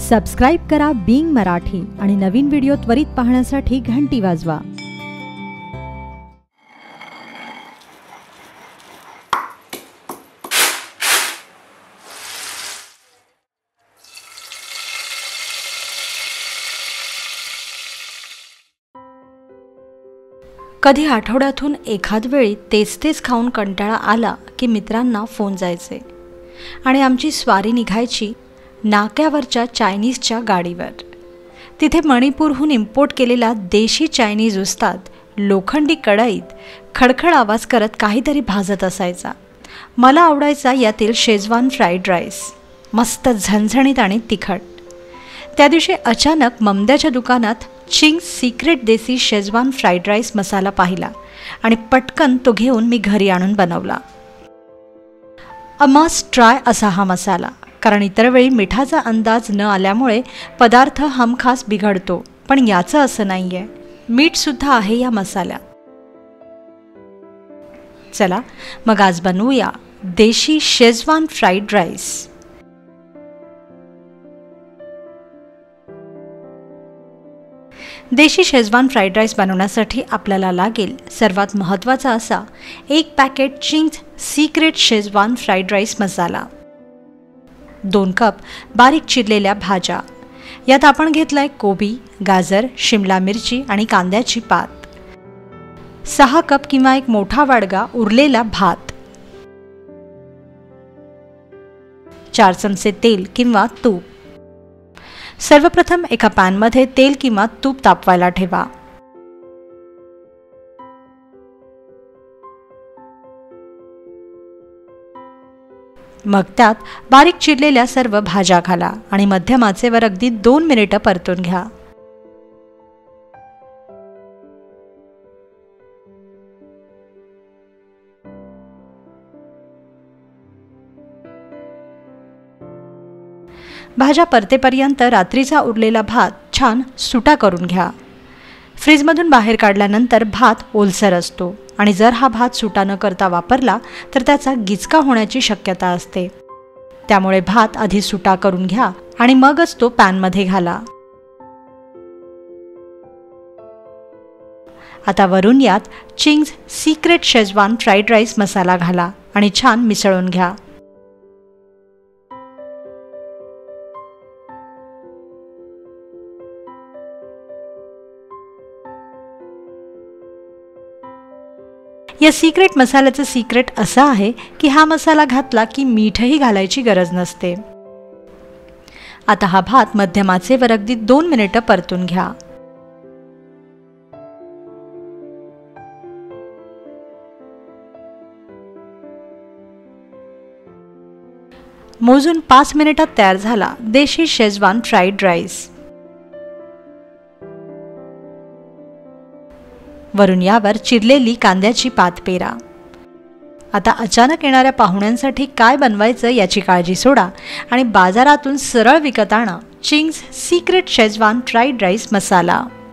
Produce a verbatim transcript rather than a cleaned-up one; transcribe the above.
Subscribe करा Bing Marathi आणि नवीन video त्वरित पाहण्यासाठी घंटी वाजवा। कधी आठवड्यातून एखाद वेळी तेच तेच खाऊन कंटाळा आला की मित्रांना फोन जायचे आणि आमची स्वारी निघायची नाक्यावरच्या चायनीजच्या गाडीवर। तिथे मणिपूरहून इम्पोर्ट केलेला देशी चायनीज उस्ताद लोखंडी कढईत खडखड आवाज करत काहीतरी भाजत असायचा। मला आवडायचा यातील शेजवान फ्राईड राईस, मस्त झणझणीत आणि तिखट। त्या दिवशी अचानक ममद्याच्या दुकानात Ching's Secret Desi Schezwan fried rice masala पाहिला आणि पटकन तो घेऊन मी घरी आणून बनवला। अ मस्ट ट्राय असा हा मसाला, कारण इतर वेळी मिठाचा अंदाज न आल्यामुळे पदार्थ हमखास बिघडतो, पण याचं असं नाहीये, मीठ सुद्धा आहे या मसाल्यात। चला मग आज बनवूया देशी शेजवान फ्राईड राईस। देशी शेजवान फ्राईड राईस बनवण्यासाठी आपल्याला लागेल सर्वात महत्त्वाचा असा एक packet Ching's Secret Schezwan fried rice masala, दोन कप बारीक चिरलेल्या भाज्या, यात आपण घेतलाय कोबी, गाजर, शिमला मिरची आणि कांद्याची पात, सहा कप किंवा एक मोठा वाडगा उरलेला भात, चार चमचे तेल किंवा तूप। सर्वप्रथम एका पॅनमध्ये तेल किंवा तूप तापवायला ठेवा। मग त्यात बारीक चिरलेल्या सर्व भाज्या घाला आणि मध्यम आचेवर अगदी दोन मिनिटं परतून घ्या। भाज्या परतेपर्यंत रात्रीचा उरलेला भात छान सुटा करून घ्या। फ्रीजमधून बाहेर काढल्यानंतर भात ओलसर असतो आणि जर हा भात सुटा न करता वापरला तर त्याचा गिचका होण्याची शक्यता असते। त्यामुळे भात आधी सुटा करून घ्या आणि मगच तो पॅनमध्ये घाला। आता वरून यात Ching's Secret Schezwan fried rice masala घाला आणि छान मिसळून घ्या। या सिक्रेट मसाल्याचं सिक्रेट असं आहे की हा मसाला घातला की मीठही घालायची गरज नसते। आता हा भात मध्यम आचेवर अगदी दोन मिनिटं परतून घ्या। मोजून पाच मिनिटात तयार झाला देशी शेजवान फ्राईड राईस। वरून यावर चिरलेली कांद्याची पात पेरा। आता अचानक येणाऱ्या पाहुण्यांसाठी काय बनवायचं याची काळजी सोडा आणि बाजारातून सरळ विकत आणा Ching's Secret Schezwan fried rice मसाला।